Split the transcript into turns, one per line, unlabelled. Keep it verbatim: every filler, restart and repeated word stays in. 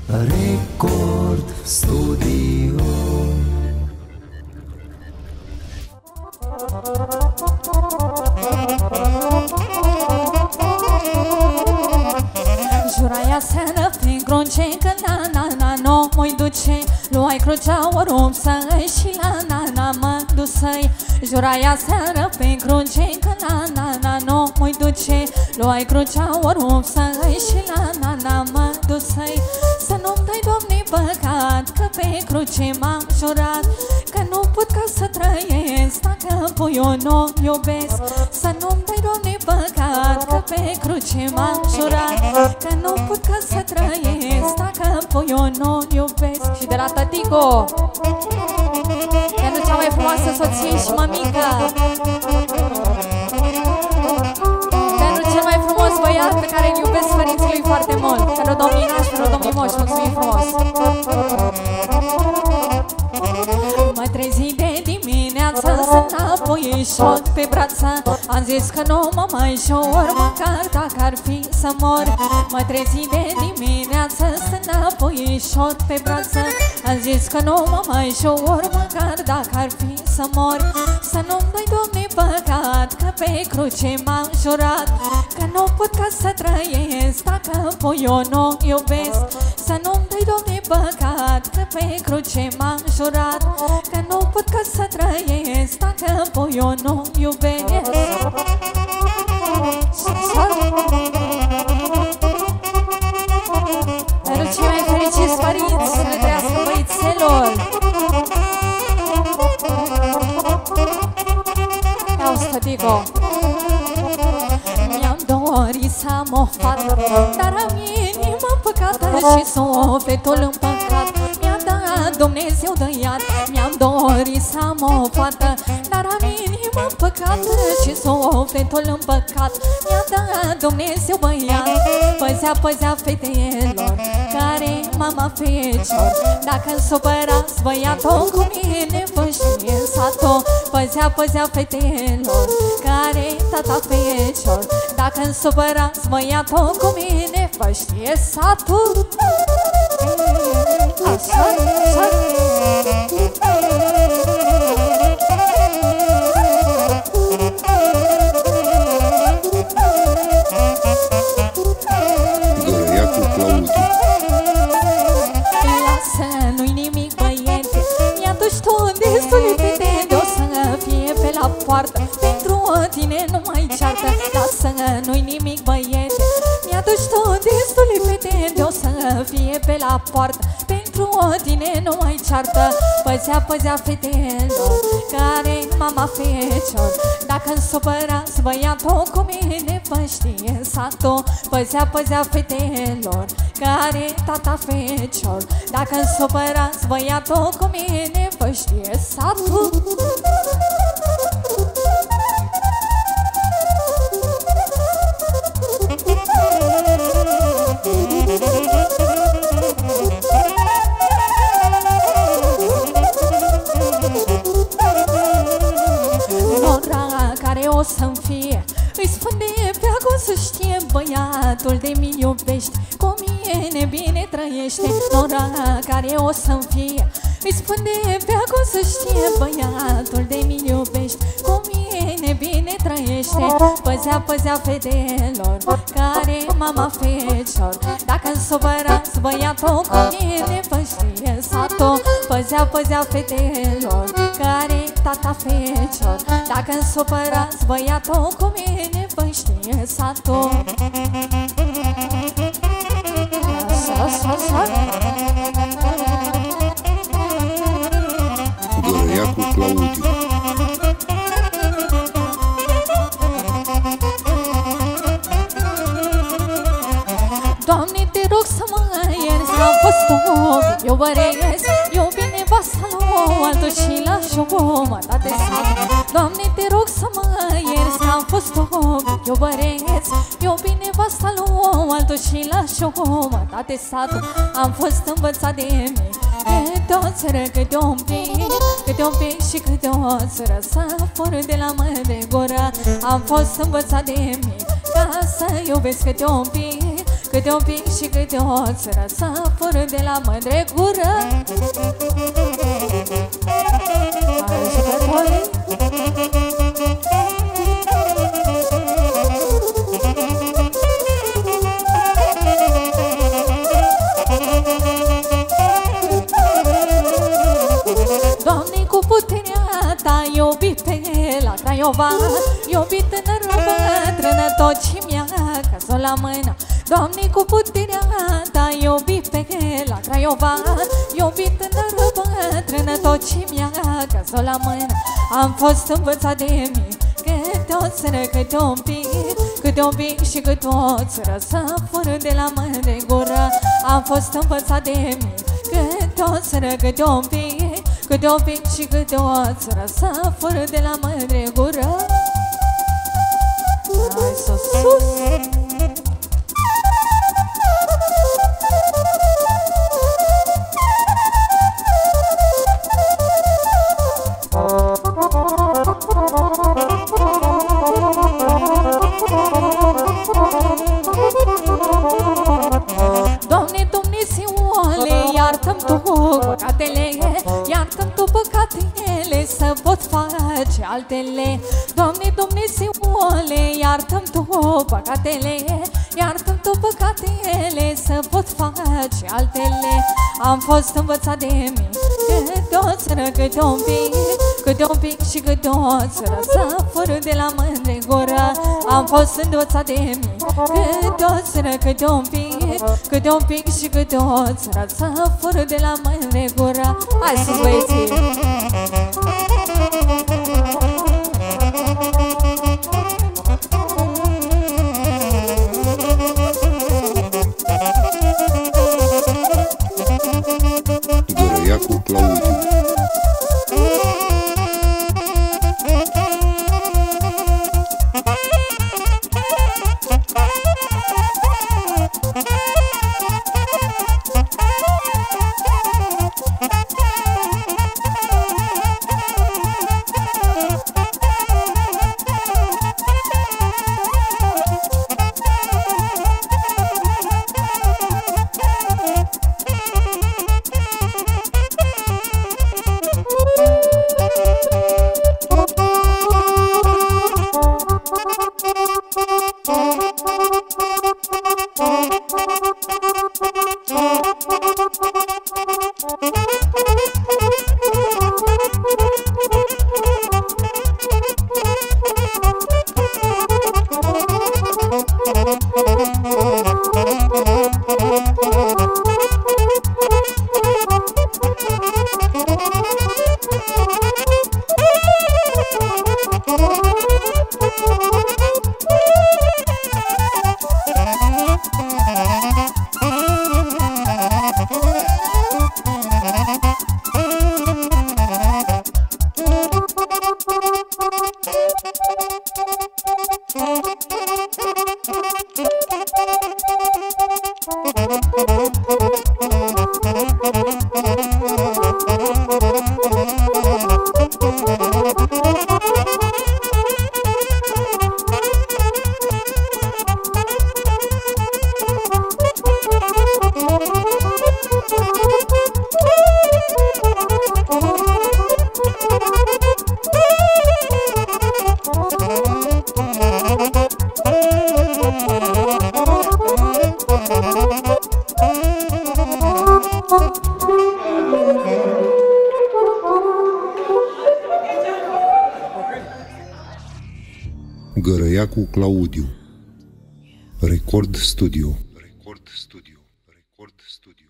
Record Studio.
Juraia seară pe grunce că la na na no mă duce. Luai crucea o rupsă și la na na mă dusăi. Juraia seară pe grunce că la na na no mă duce. Luai crucea o rupsă și la na na mă dusăi. Să nu-mi dai, Doamne, păcat, că pe cruce m-am jurat că nu pot ca să trăiesc dacă pe eu nu iubesc. Să nu-mi dai, Doamne, păcat, că pe cruce m-am jurat că nu pot ca să trăiesc dacă pe eu nu iubesc. Și de la tătico pentru cea mai frumoasă soție și mămică, pentru cel mai frumos băiat pe care îl iubesc părinții lui foarte mult, pentru domnii nași, pentru domnii moși. Mulțumim frumos! Mă trezi de dimineață să înapoișor pe brață. Am zis că nu mă mai jur, măcar dacă ar fi să mor. Mă trezi de dimineață să înapoișor pe brață. Am zis că nu mă mai jur, măcar dacă ar fi să mor. Să nu-mi dai, Doamne, păcat, că pe cruce m-am jurat că nu pot ca să trăiesc dacă pe eu nu iubesc. Să nu-mi dai, Doamne, păcat, că pe cruce m-am jurat că nu pot ca să trăiesc dacă pe eu nu iubesc. Pentru cei mai fericiți părinți, să le trăiască băițelor. Ia-o, stătico. Mi-am dorit să am o fată, dar am inima păcată și sufletul împăcat. Mi-a dat Dumnezeu de iad. Mi-am dorit să am o fată, dar am inima păcată și sufletul împăcat. Mi-a dat Dumnezeu băiat. Păzea, păzea fetelor care mama fecior. Dacă-mi supărați băiatul cu mine vă știe în satul. Păzea, păzea fetelor care tata fecior. Dacă-mi supărați băiatul cu mine vă știe satul. Așa, așa.
Gărăia cu Claudiu.
Lasă, nu-i nimic, băiete, mi-aduci tu destule fete de o să fie pe la poartă. Pentru tine nu mai ceartă. Lasă, nu-i nimic, băiete, mi-aduci tu destule fete de o să fie pe la poartă. Pentru tine nu mai ceartă. Păzea, păzea fetelor care mama fecior. Dacă-mi supărați băiatul cu mine vă știe satul. Păzea, păzea fetelor care tata fecior. Dacă-mi supărați băiatul cu mine vă știe satul. O să-mi fie, îi spun de pe acum să știe băiatul de mi iubește, cu mine bine trăiește. Nora care o să-mi fie, îi spun de pe acum să știe băiatul de mi iubește, cu mine bine trăiește. Păzea, păzea fetelor care mama fecior. Dacă-mi supărați băiatul cu mine vă știe satul. Păzea, păzea fetelor care tata fecior. Dacă-mi supărați băiatul cu mine vă știe satul. Așa, așa, așa.
Gărăia cu Claudiu.
Doamne, te rog să mă ierți că am fost om. Eu vă reiesc, eu bine vă salut, altul și la jumătate sat. Doamne, te rog să mă ierți că am fost om. Eu vă reiesc, eu bine vă salut, altul și la jumătate sat. Am fost învățat de mine câte o țără, câte un pic, câte un pic și câte o țără, să fur de la mă de gură. Am fost învățat de mine ca să iubesc câte un pic, câte un pic și câte o țără să fură de la mândre gură. Hai, jucători! Doamne, cu puterea Ta iubit pe la Craiova, iubit tânărul bătrână, tot ce mi-a căzut la mână. Doamne, cu puterea Ta iubit pe la Craiova, iubit tânărul bătrână, tot ce mi-a căzut la mână. Am fost învățat de mic, câte o țără, câte un pic, câte un pic și câte o țără să fură de la mândre gură. Am fost învățat de mic, câte o țără, câte un pic, câte un pic și câte o țără să fură de la mândre gură. Hai sus, sus! Doamne Dumnezeule, iartă-mi Tu păcatele, iartă-mi Tu păcatele, să pot face altele. Doamne Dumnezeule, iartă-mi Tu păcatele, iartă-mi Tu păcatele, să pot face altele. Am fost învățat de mic, câte o țără, câte un pic, câte un pic și câte o țără să fură de la mândre gură. Am fost învățat de mic, câte o țără, câte un pic, câte un pic și câte o țără să fură de la mândre gură. Hai sus, băieții!
Gărăiacu Claudiu. Gărăiacu Claudiu. Record Studio. Record Studio. Record Studio.